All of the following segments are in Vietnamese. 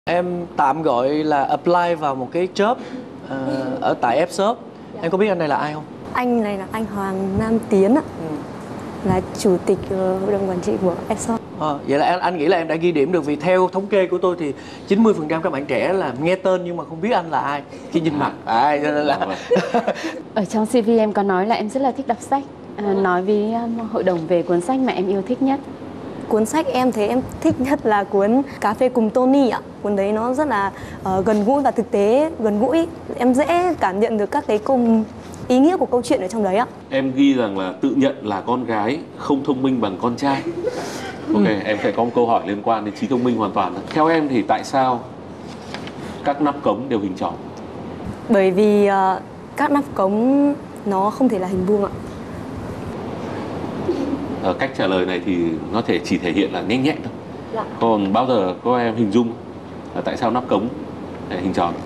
Em tạm gọi là apply vào một cái job ở tại Fshop. Em có biết anh này là ai không? Anh này là anh Hoàng Nam Tiến ạ. Là chủ tịch hội đồng quản trị của Fshop. Vậy là anh nghĩ là em đã ghi điểm được, vì theo thống kê của tôi thì 90% các bạn trẻ là nghe tên nhưng mà không biết anh là ai khi nhìn mặt. Cho nên là Ở trong CV em có nói là em rất là thích đọc sách. Nói với hội đồng về cuốn sách mà em yêu thích nhất. Cuốn sách em thấy em thích nhất là cuốn Cà phê cùng Tony ạ. Cuốn đấy nó rất là gần gũi và thực tế, gần gũi. Em dễ cảm nhận được các cái ý nghĩa của câu chuyện ở trong đấy ạ. Em ghi rằng là tự nhận là con gái không thông minh bằng con trai. Ok, em sẽ có một câu hỏi liên quan đến trí thông minh hoàn toàn. Theo em thì tại sao các nắp cống đều hình tròn? Bởi vì các nắp cống nó không thể là hình vuông ạ. Cách trả lời này thì nó chỉ thể hiện là nhanh nhẹn thôi. Dạ. Còn bao giờ có em hình dung là tại sao nắp cống lại hình tròn?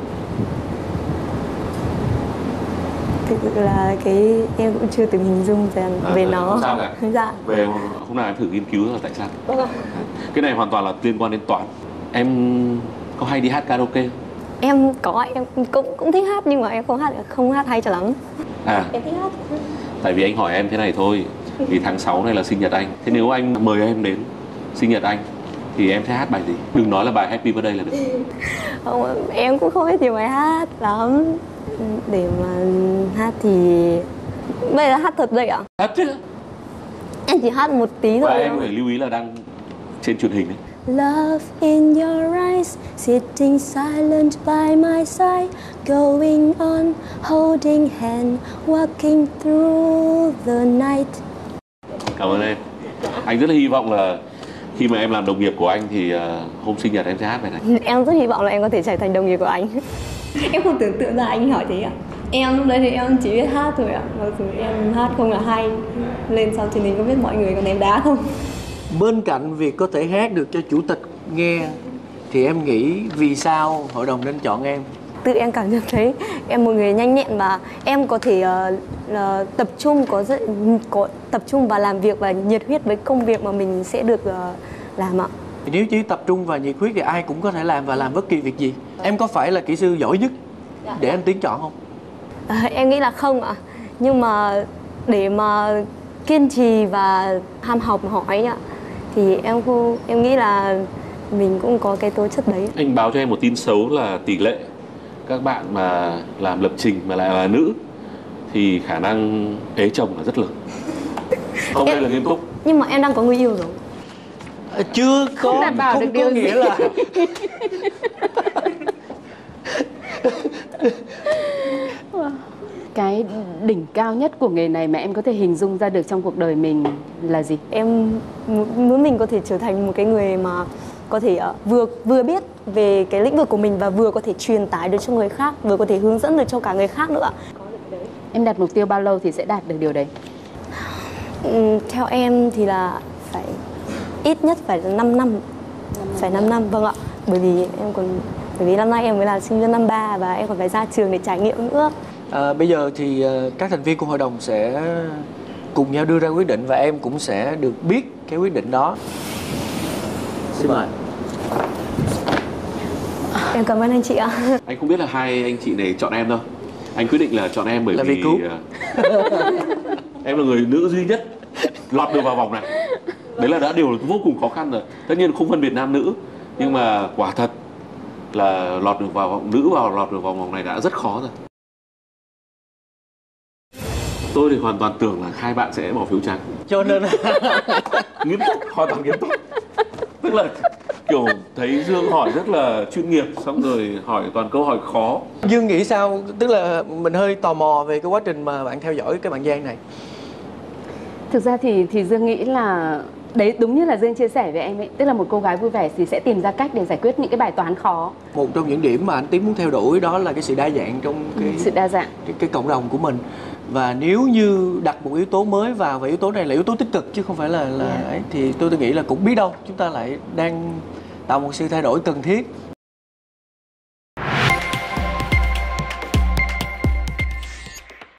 Thực sự là em cũng chưa từng hình dung về nó. Không sao cả. Dạ. Về hôm nào em thử nghiên cứu là tại sao. Vâng ạ. Cái này hoàn toàn là liên quan đến toán. Em có hay đi hát karaoke không? Em có, em cũng thích hát nhưng mà em không hát hay cho lắm. Em thích hát. Tại vì anh hỏi em thế này thôi. Vì tháng 6 này là sinh nhật anh. Thế nếu anh mời em đến sinh nhật anh thì em sẽ hát bài gì? Đừng nói là bài Happy Birthday là được. Không, em cũng không biết nhiều bài hát lắm. Để mà hát thì bây giờ hát thật đây ạ? Hát chứ. Em chỉ hát một tí thôi. Và em phải lưu ý là đang trên truyền hình đấy. Love in your eyes, sitting silent by my side, going on, holding hand, walking through the night. Cảm ơn em. Anh rất là hy vọng là khi mà em làm đồng nghiệp của anh thì hôm sinh nhật em sẽ hát bài này. Em rất hy vọng là em có thể trở thành đồng nghiệp của anh. Em không tưởng tượng ra anh hỏi thế ạ. Em lúc đấy thì em chỉ biết hát thôi ạ. Mặc dù em hát không là hay. Lên sau truyền hình có biết mọi người còn ném đá không? bên cạnh việc có thể hát được cho chủ tịch nghe thì em nghĩ vì sao hội đồng nên chọn em? Tự em cảm nhận thấy em một người nhanh nhẹn và em có thể tập trung có tập trung và làm việc và nhiệt huyết với công việc mà mình sẽ được làm ạ. Nếu chỉ tập trung và nhiệt huyết thì ai cũng có thể làm và làm bất kỳ việc gì. Em có phải là kỹ sư giỏi nhất để anh Tiến chọn không? Em nghĩ là không ạ. Nhưng mà để mà kiên trì và ham học hỏi ạ thì em nghĩ là mình cũng có cái tố chất đấy. Anh báo cho em một tin xấu là tỷ lệ các bạn mà làm lập trình mà lại là nữ thì khả năng ế chồng là rất lớn. Không, đây là nghiêm túc. Nhưng mà em đang có người yêu rồi. Chưa có, không đảm bảo không được có điều nghĩa gì. là Cái đỉnh cao nhất của nghề này mà em có thể hình dung ra được trong cuộc đời mình là gì? Em muốn mình có thể trở thành một cái người mà có thể vừa biết về cái lĩnh vực của mình và vừa có thể truyền tải được cho người khác, vừa có thể hướng dẫn được cho cả người khác nữa. Em đặt mục tiêu bao lâu thì sẽ đạt được điều đấy? Theo em thì là phải ít nhất phải là 5 năm. Phải 5 năm, vâng ạ. Bởi vì năm nay em mới là sinh viên năm 3 và em còn phải ra trường để trải nghiệm nữa. Bây giờ thì các thành viên của hội đồng sẽ cùng nhau đưa ra quyết định và em cũng sẽ được biết cái quyết định đó. Xin mời. Em cảm ơn anh chị ạ. Anh không biết là hai anh chị này chọn em đâu. Anh quyết định là chọn em bởi Là vì vì cứu. em là người nữ duy nhất lọt được vào vòng này. Đấy là đã điều vô cùng khó khăn rồi. Tất nhiên không phân biệt nam nữ, nhưng mà quả thật là lọt được vào vòng nữ lọt được vào vòng này đã rất khó rồi. Tôi thì hoàn toàn tưởng là hai bạn sẽ bỏ phiếu trắng. Cho nên Nghiêm túc, hoàn toàn nghiêm túc. Tức là kiểu thấy Dương hỏi rất là chuyên nghiệp, xong rồi hỏi toàn câu hỏi khó. Dương nghĩ sao? Tức là mình hơi tò mò về cái quá trình mà bạn theo dõi cái bạn Giang này. Thực ra thì Dương nghĩ là đấy, đúng như là Dương chia sẻ với em ấy, tức là một cô gái vui vẻ thì sẽ tìm ra cách để giải quyết những cái bài toán khó. Một trong những điểm mà anh Tiến muốn theo đuổi đó là cái sự đa dạng trong Sự đa dạng. cái cộng đồng của mình. Và nếu như đặt một yếu tố mới vào, và yếu tố này là yếu tố tích cực chứ không phải là ấy, thì tôi nghĩ là cũng biết đâu chúng ta lại đang tạo một sự thay đổi cần thiết.